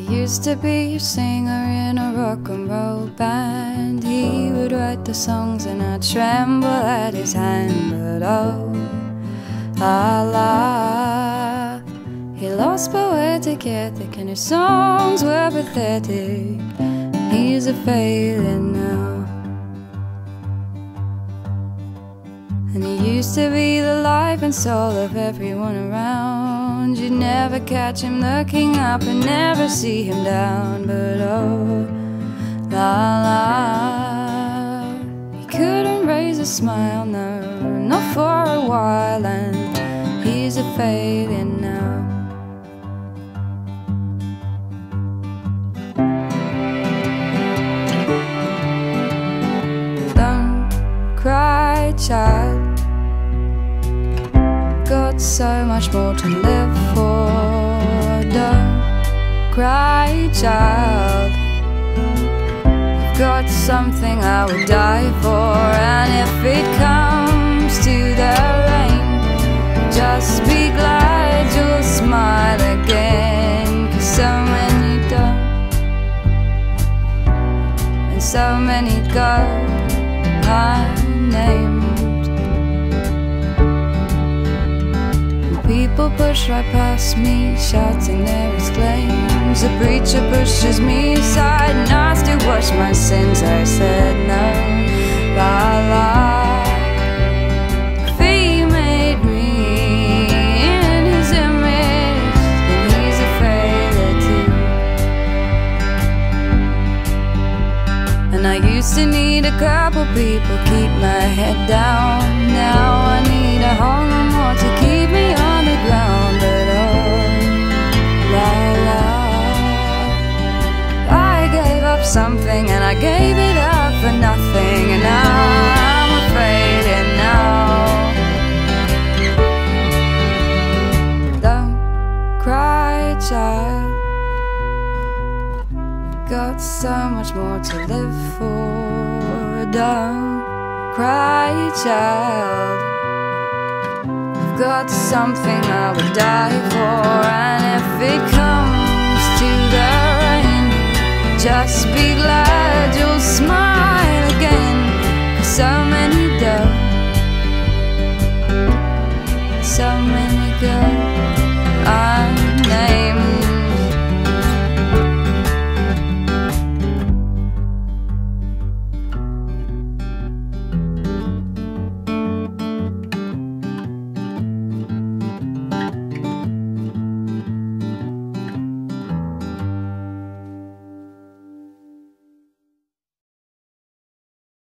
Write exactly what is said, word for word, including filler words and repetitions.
Used to be a singer in a rock and roll band. He would write the songs and I'd tremble at his hand. But oh, Allah, he lost poetic ethic and his songs were pathetic. He's a failure now. And he used to be the life and soul of everyone around. You'd never catch him looking up and never see him down. But oh, la la, he couldn't raise a smile, no, not for a while. And he's a failure now. Don't cry, child, got so much more to live for. Don't cry, child, you've got something I would die for. And if it comes to the rain, just be glad you'll smile again. 'Cause so many don't, and so many go unnamed. People push right past me, shouting their exclaims. The preacher pushes me aside and asked to wash my sins. I said no, la la. If he made me in his image, then he's a failure too. And I used to need a couple people keep my head down. Now I need a whole lot more to keep me on the ground. But oh, la la, I gave up something and I gave it up for nothing. And now I'm afraid and now. Don't cry, child, got so much more to live for. Don't cry, child, got something I would die for. And if it comes to the rain, just be glad